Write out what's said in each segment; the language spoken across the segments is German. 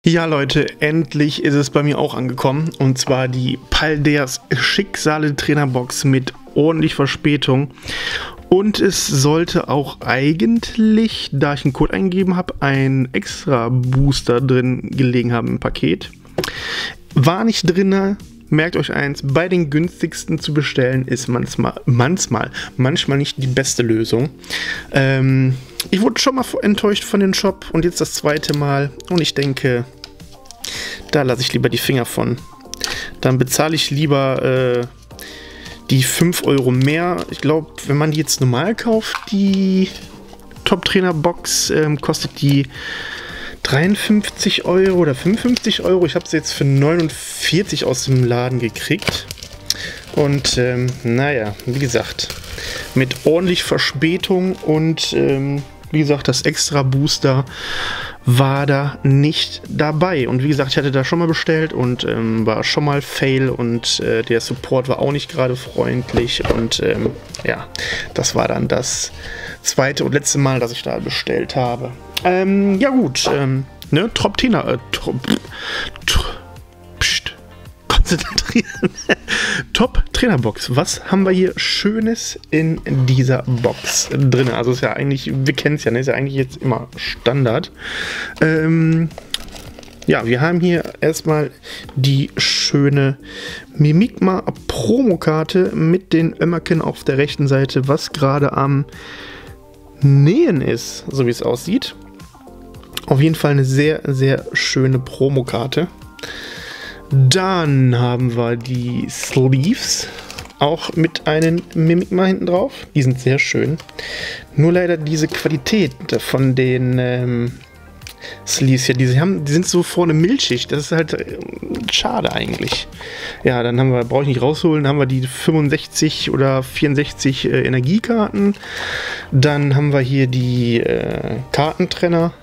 Ja Leute, endlich ist es bei mir auch angekommen, und zwar die Paldeas Schicksale Trainerbox mit ordentlich Verspätung, und es sollte auch eigentlich, da ich einen Code eingegeben habe, ein extra Booster drin gelegen haben im Paket. War nicht drin. Merkt euch eins, bei den günstigsten zu bestellen ist manchmal nicht die beste Lösung. Ich wurde schon mal enttäuscht von dem Shop und jetzt das zweite Mal, und ich denke, da lasse ich lieber die Finger von. Dann bezahle ich lieber die 5 Euro mehr. Ich glaube, wenn man die jetzt normal kauft, die Top-Trainer-Box, kostet die 53 Euro oder 55 Euro. Ich habe sie jetzt für 49 aus dem Laden gekriegt. Und naja, wie gesagt, mit ordentlich Verspätung und wie gesagt, das extra Booster war da nicht dabei. Und wie gesagt, ich hatte da schon mal bestellt und war schon mal Fail, und der Support war auch nicht gerade freundlich. Und ja, das war dann das zweite und letzte Mal, dass ich da bestellt habe. Ja gut, ne, konzentrieren. Top-Trainerbox. Was haben wir hier Schönes in dieser Box drin? Also ist ja eigentlich, wir kennen es ja, ne? Ist ja eigentlich jetzt immer Standard. Ja, wir haben hier erstmal die schöne Mimikma Promokarte mit den Ömmerken auf der rechten Seite, was gerade am Nähen ist, so wie es aussieht. Auf jeden Fall eine sehr, sehr schöne Promokarte. Dann haben wir die Sleeves, auch mit einem Mimikma hinten drauf. Die sind sehr schön. Nur leider diese Qualität von den Sleeves hier, die sind so vorne milchig. Das ist halt schade eigentlich. Ja, dann haben wir, brauche ich nicht rausholen, haben wir die 65 oder 64 Energiekarten. Dann haben wir hier die Kartentrenner,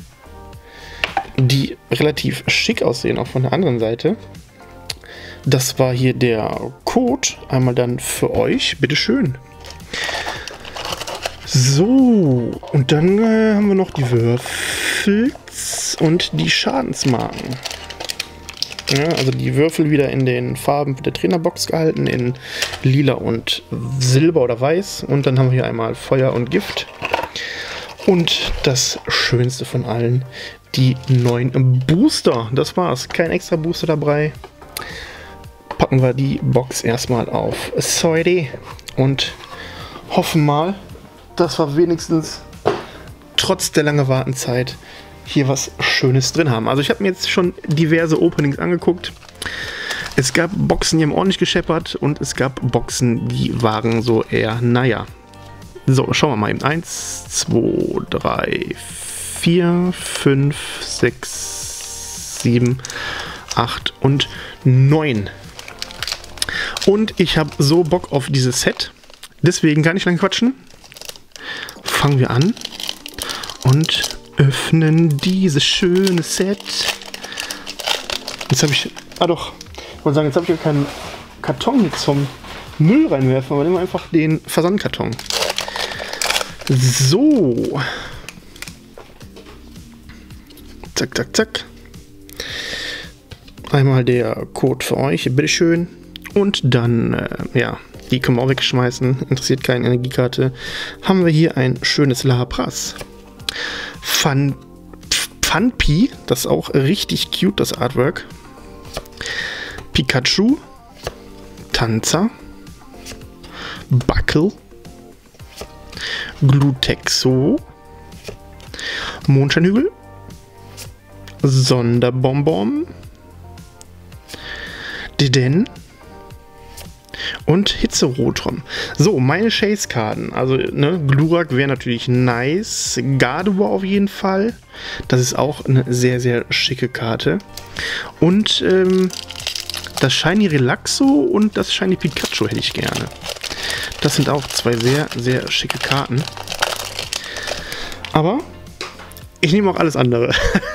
die relativ schick aussehen, auch von der anderen Seite. Das war hier der Code. Einmal dann für euch, bitteschön. So, und dann haben wir noch die Würfels und die Schadensmarken. Ja, also die Würfel wieder in den Farben der Trainerbox gehalten, in lila und silber oder weiß. Und dann haben wir hier einmal Feuer und Gift. Und das Schönste von allen, die neuen Booster. Das war's. Kein extra Booster dabei. Packen wir die Box erstmal auf Seite und hoffen mal, dass wir wenigstens trotz der langen Wartenzeit hier was Schönes drin haben. Also ich habe mir jetzt schon diverse Openings angeguckt. Es gab Boxen, die haben ordentlich gescheppert, und es gab Boxen, die waren so eher naja. So, schauen wir mal eben. 1, 2, 3, 4, 5, 6, 7, 8 und 9. Und ich habe so Bock auf dieses Set. Deswegen gar nicht lange quatschen. Fangen wir an und öffnen dieses schöne Set. Jetzt habe ich... Ah doch, ich wollte sagen, jetzt habe ich ja keinen Karton hier zum Müll reinwerfen, aber nehmen wir einfach den Versandkarton. So. Zack, zack, zack. Einmal der Code für euch, bitteschön. Und dann, ja, die können wir auch wegschmeißen. Interessiert keine Energiekarte. Haben wir hier ein schönes Lapras. Funpi, das ist auch richtig cute, das Artwork. Pikachu. Tanzer. Buckle. Glutexo. Mondscheinhügel. Sonderbonbon. Diden. Und Hitzerotron. So, meine Chase-Karten. Also, ne, Glurak wäre natürlich nice. Gardevoir auf jeden Fall. Das ist auch eine sehr, sehr schicke Karte. Und das Shiny Relaxo und das Shiny Pikachu hätte ich gerne. Das sind auch zwei sehr, sehr schicke Karten. Aber ich nehme auch alles andere.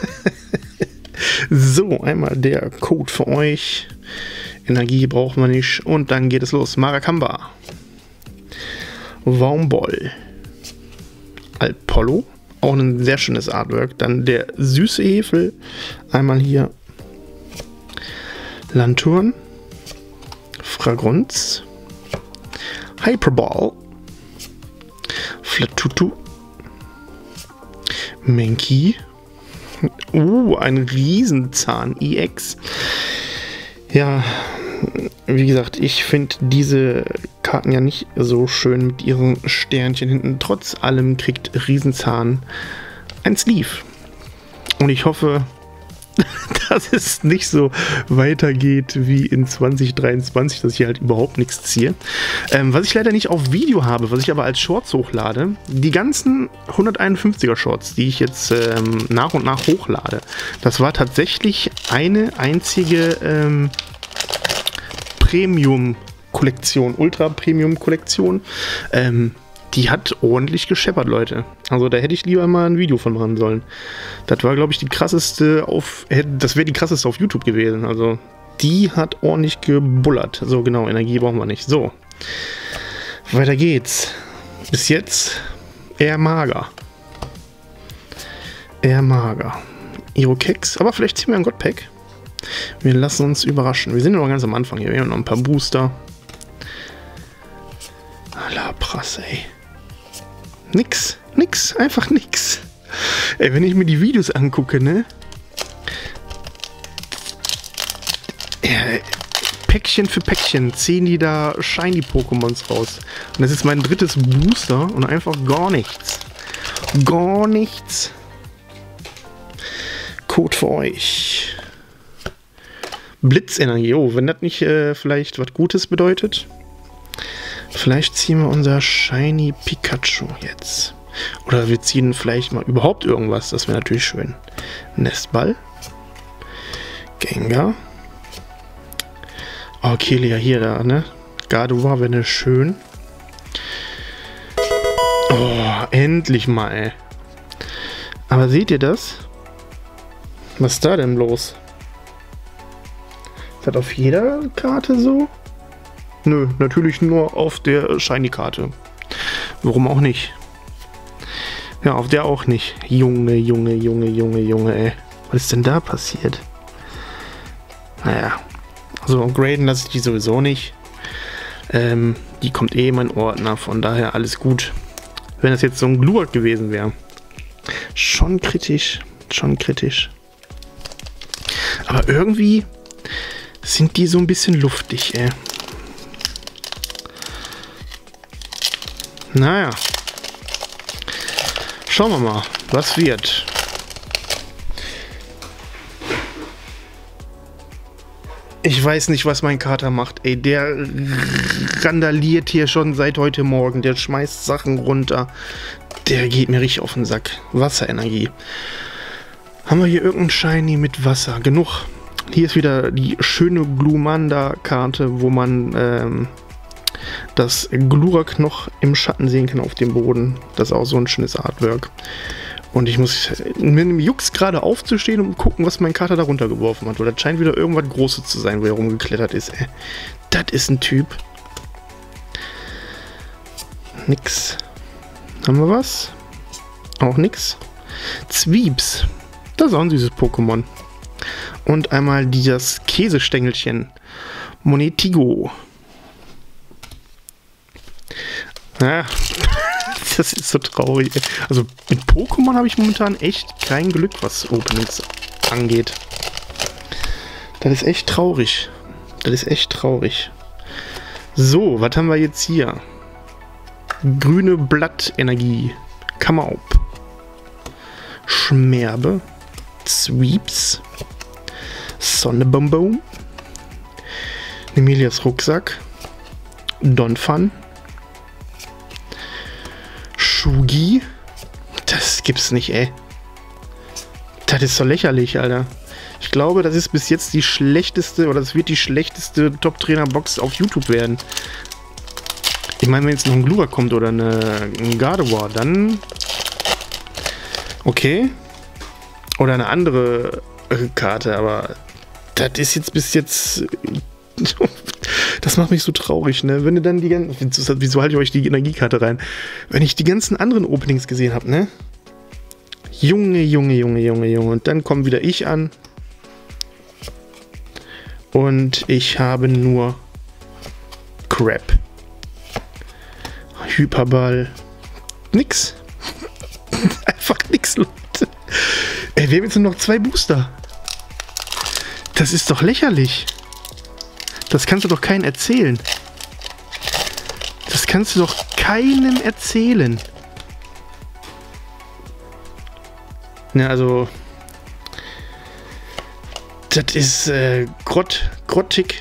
So, einmal der Code für euch. Energie brauchen wir nicht. Und dann geht es los. Marakamba. Waumbol. Alpollo. Auch ein sehr schönes Artwork. Dann der süße Hefel. Einmal hier Lanturn. Fragrunz. Hyperball. Flatutu. Menki. Ein Riesenzahn EX. Ja, wie gesagt, ich finde diese Karten ja nicht so schön mit ihren Sternchen hinten. Trotz allem kriegt Riesenzahn ein Sleeve. Und ich hoffe, dass es nicht so weitergeht wie in 2023, dass ich halt überhaupt nichts ziehe. Was ich leider nicht auf Video habe, was ich aber als Shorts hochlade, die ganzen 151er Shorts, die ich jetzt nach und nach hochlade, das war tatsächlich eine einzige Premium-Kollektion, Ultra-Premium-Kollektion. Die hat ordentlich gescheppert, Leute. Also da hätte ich lieber mal ein Video von machen sollen. Das war, glaube ich, die krasseste das wäre die krasseste auf YouTube gewesen. Also die hat ordentlich gebullert. So, genau, Energie brauchen wir nicht. So, weiter geht's. Bis jetzt eher mager. Eher mager. Irokex, aber vielleicht ziehen wir ein Godpack. Wir lassen uns überraschen. Wir sind noch ganz am Anfang hier. Wir haben noch ein paar Booster. La Prasse, ey. Nix, einfach nix. Ey, wenn ich mir die Videos angucke, ne? Ja, Päckchen für Päckchen ziehen die da Shiny-Pokémons raus. Und das ist mein drittes Booster und einfach gar nichts. Gar nichts. Code für euch. Blitzenergie. Oh, wenn das nicht vielleicht was Gutes bedeutet. Vielleicht ziehen wir unser Shiny Pikachu jetzt. Oder wir ziehen vielleicht mal überhaupt irgendwas. Das wäre natürlich schön. Nestball. Gengar. Oh, Kelia hier da, ne? Gardevoir wäre ne schön. Oh, endlich mal, ey. Aber seht ihr das? Was ist da denn los? Ist das auf jeder Karte so? Nö, natürlich nur auf der Shiny-Karte. Warum auch nicht? Ja, auf der auch nicht. Junge, ey. Was ist denn da passiert? Naja. Also graden lasse ich die sowieso nicht. Die kommt eh in meinen Ordner, von daher alles gut. Wenn das jetzt so ein Glurak gewesen wäre. Schon kritisch. Aber irgendwie sind die so ein bisschen luftig, ey. Naja. Schauen wir mal, was wird. Ich weiß nicht, was mein Kater macht, ey. Der randaliert hier schon seit heute Morgen. Der schmeißt Sachen runter. Der geht mir richtig auf den Sack. Wasserenergie. Haben wir hier irgendeinen Shiny mit Wasser? Genug. Hier ist wieder die schöne Glumanda-Karte, wo man das Glurak noch im Schatten sehen kann auf dem Boden. Das ist auch so ein schönes Artwork. Und ich muss mit einem Jux gerade aufzustehen und gucken, was mein Kater da runtergeworfen hat. Oder das scheint wieder irgendwas Großes zu sein, wo er rumgeklettert ist. Ey. Das ist ein Typ. Nix. Haben wir was? Auch nix. Zwiebs. Das ist auch ein süßes Pokémon. Und einmal dieses Käsestängelchen. Monetigo. Ja, das ist so traurig. Also mit Pokémon habe ich momentan echt kein Glück, was Openings angeht. Das ist echt traurig. So, was haben wir jetzt hier? Grüne Blattenergie. Kamaup. Schmerbe. Sweeps. Sonnebonbon. Nemelias Rucksack. Donphan. Shugi? Das gibt's nicht, ey. Das ist so lächerlich, Alter. Ich glaube, das ist bis jetzt die schlechteste, oder das wird die schlechteste Top-Trainer-Box auf YouTube werden. Ich meine, wenn jetzt noch ein Glurak kommt oder ein Gardevoir, dann... Okay. Oder eine andere Karte, aber das ist jetzt bis jetzt... Das macht mich so traurig, ne? Wenn du dann die ganzen... Wieso halte ich euch die Energiekarte rein? Wenn ich die ganzen anderen Openings gesehen habe, ne? Junge, Junge, Junge, Junge, Junge. Und dann kommt wieder ich an. Und ich habe nur Crap. Hyperball. Nix. Einfach nix, Leute. Ey, wir haben jetzt nur noch 2 Booster. Das ist doch lächerlich. Das kannst du doch keinem erzählen. Das kannst du doch keinem erzählen. Ja, also... Das ist grottig.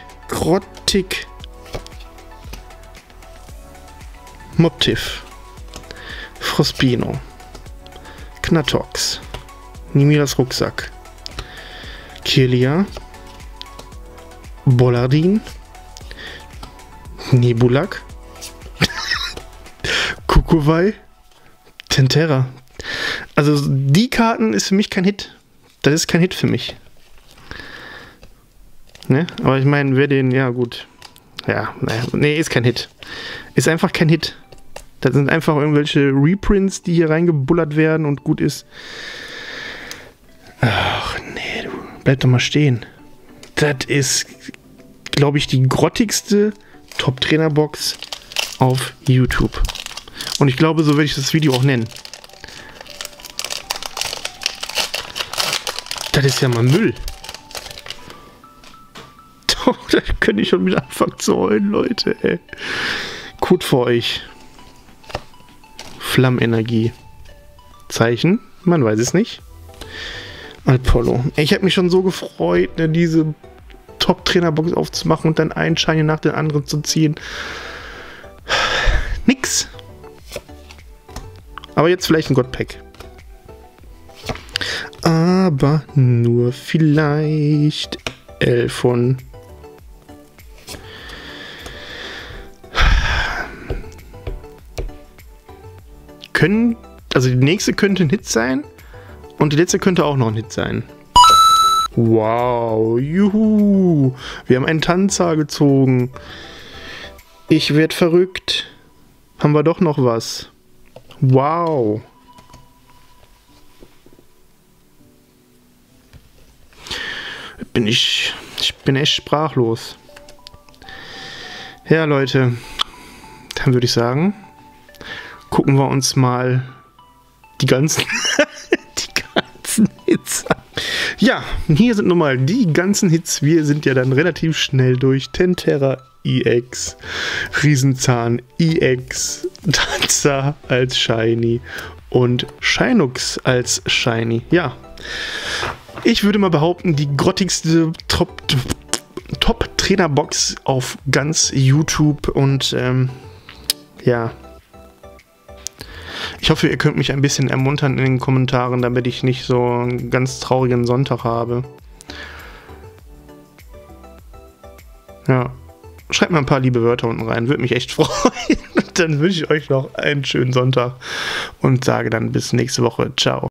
Moptif. Frospino. Knatox. Nimiras Rucksack. Kirlia. Bollardin. Nebulak. Kukuwai. Tentera. Also die Karten ist für mich kein Hit. Das ist kein Hit für mich. Ne? Aber ich meine, wer den, ja gut. Ja, nee, ist kein Hit. Ist einfach kein Hit. Das sind einfach irgendwelche Reprints, die hier reingebullert werden und gut ist. Ach nee, du, bleib doch mal stehen. Das ist, glaube ich, die grottigste Top-Trainer-Box auf YouTube. Und ich glaube, so werde ich das Video auch nennen. Das ist ja mal Müll. Da könnte ich schon wieder anfangen zu heulen, Leute, ey. Gut für euch. Flammenergie. Zeichen? Man weiß es nicht. Apollo. Ich habe mich schon so gefreut, ne, diese Top-Trainer-Box aufzumachen und dann einen Schein nach den anderen zu ziehen. Nix. Aber jetzt vielleicht ein Godpack. Aber nur vielleicht 11 von... Also die nächste könnte ein Hit sein und die letzte könnte auch noch ein Hit sein. Wow, juhu, wir haben einen Tanzer gezogen. Ich werd verrückt. Haben wir doch noch was. Wow. Ich bin echt sprachlos. Ja, Leute, dann würde ich sagen, gucken wir uns mal die ganzen Hits an. Ja, hier sind nochmal die ganzen Hits. Wir sind ja dann relativ schnell durch. Tentera EX, Riesenzahn EX, Tanzer als Shiny und Shinux als Shiny. Ja, ich würde mal behaupten, die grottigste Top-Trainer-Box auf ganz YouTube und ja. Ich hoffe, ihr könnt mich ein bisschen ermuntern in den Kommentaren, damit ich nicht so einen ganz traurigen Sonntag habe. Ja, schreibt mal ein paar liebe Wörter unten rein, würde mich echt freuen. Dann wünsche ich euch noch einen schönen Sonntag und sage dann bis nächste Woche. Ciao.